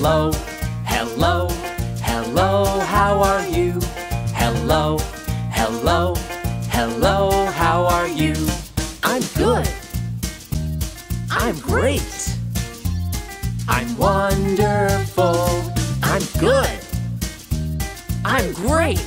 Hello, hello, hello, how are you? Hello, hello, hello, how are you? I'm good. I'm great. I'm wonderful. I'm good. I'm great.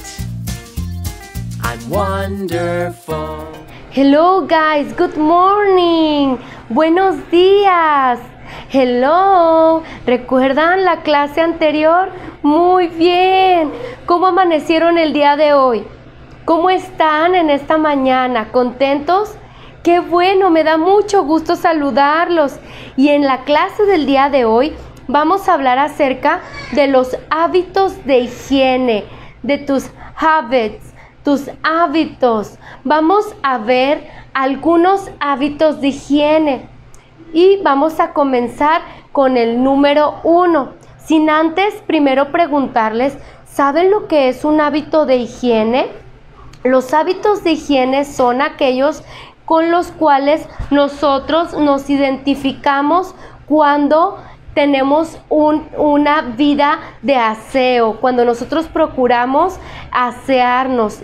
I'm wonderful. Hello guys, good morning. Buenos días. Hello. ¿Recuerdan la clase anterior? Muy bien. ¿Cómo amanecieron el día de hoy? ¿Cómo están en esta mañana? ¿Contentos? ¡Qué bueno! Me da mucho gusto saludarlos. Y en la clase del día de hoy vamos a hablar acerca de los hábitos de higiene, de tus habits, tus hábitos. Vamos a ver algunos hábitos de higiene y vamos a comenzar con el número 1. Sin antes primero preguntarles, ¿saben lo que es un hábito de higiene? Los hábitos de higiene son aquellos con los cuales nosotros nos identificamos cuando tenemos una vida de aseo, cuando nosotros procuramos asearnos,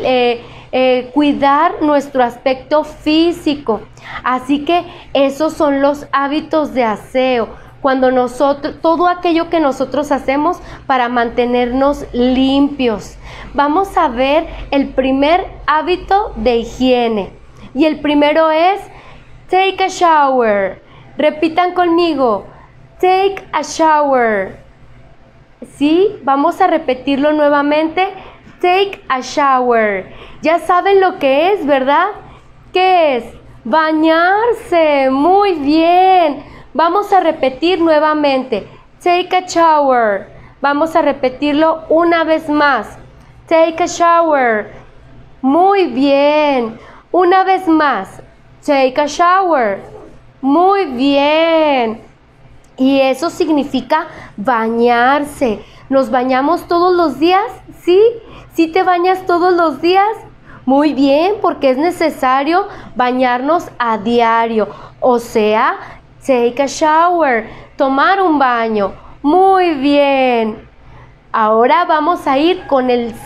cuidar nuestro aspecto físico. Así que esos son los hábitos de aseo, cuando todo aquello que nosotros hacemos para mantenernos limpios. Vamos a ver el primer hábito de higiene. Y el primero es take a shower. Repitan conmigo. Take a shower. ¿Sí? Vamos a repetirlo nuevamente. Take a shower. Ya saben lo que es, ¿verdad? ¿Qué es? Bañarse. Muy bien. Vamos a repetir nuevamente. Take a shower. Vamos a repetirlo una vez más. Take a shower. Muy bien. Una vez más. Take a shower. Muy bien. Y eso significa bañarse. ¿Nos bañamos todos los días? ¿Sí? ¿Sí te bañas todos los días? Muy bien, porque es necesario bañarnos a diario. O sea, take a shower, tomar un baño. Muy bien. Ahora vamos a ir con el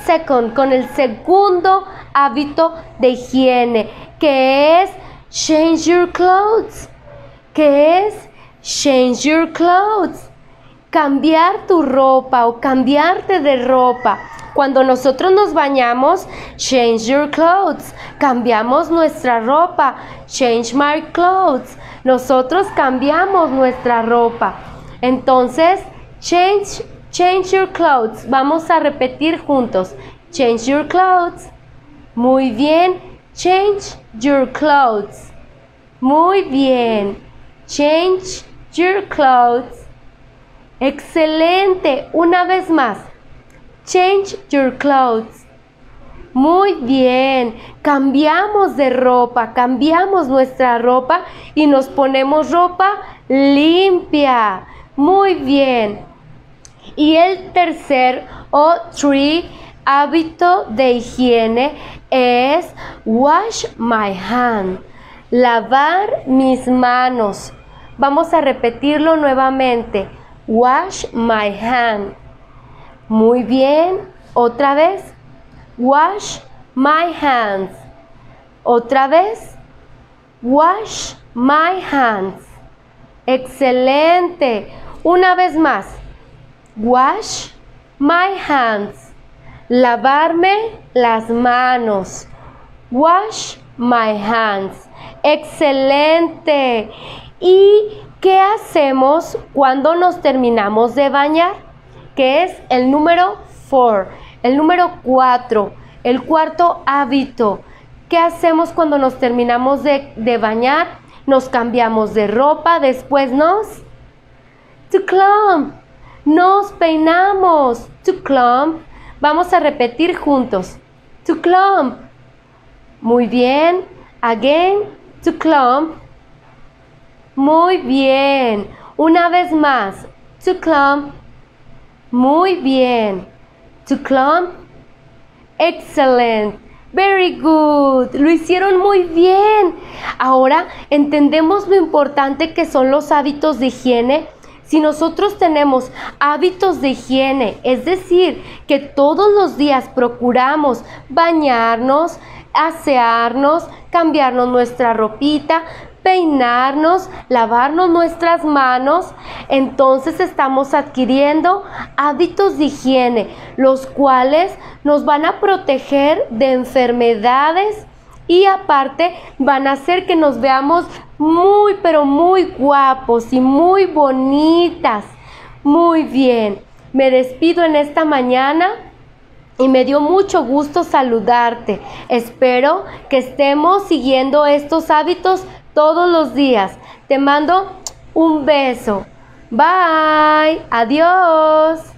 segundo hábito de higiene, que es change your clothes. ¿Qué es? Change your clothes. Cambiar tu ropa o cambiarte de ropa. Cuando nosotros nos bañamos, change your clothes. Cambiamos nuestra ropa. Change my clothes. Nosotros cambiamos nuestra ropa. Entonces, change your clothes. Vamos a repetir juntos. Change your clothes. Muy bien. Change your clothes. Muy bien. Change your clothes. Excelente. Una vez más. Change your clothes. Muy bien. Cambiamos de ropa. Cambiamos nuestra ropa y nos ponemos ropa limpia. Muy bien. Y el tercer hábito de higiene es wash my hand. Lavar mis manos. Vamos a repetirlo nuevamente. Wash my hand. Muy bien. Otra vez. Wash my hands. Otra vez. Wash my hands. Excelente. Una vez más. Wash my hands. Lavarme las manos. Wash my hands. Excelente. ¿Y qué hacemos cuando nos terminamos de bañar? Que es el número 4. El número 4. El cuarto hábito. ¿Qué hacemos cuando nos terminamos de bañar? Nos cambiamos de ropa. Después to comb. Nos peinamos. To comb. Vamos a repetir juntos. To comb. Muy bien. Again. To comb. Muy bien. Una vez más. To comb. Muy bien. To comb. Excellent. Very good. Lo hicieron muy bien. Ahora entendemos lo importante que son los hábitos de higiene. Si nosotros tenemos hábitos de higiene, es decir, que todos los días procuramos bañarnos, asearnos, cambiarnos nuestra ropita, peinarnos, lavarnos nuestras manos, entonces estamos adquiriendo hábitos de higiene, los cuales nos van a proteger de enfermedades y aparte van a hacer que nos veamos muy, pero muy guapos y muy bonitas. Muy bien, me despido en esta mañana y me dio mucho gusto saludarte. Espero que estemos siguiendo estos hábitos todos los días. Te mando un beso. Bye. Adiós.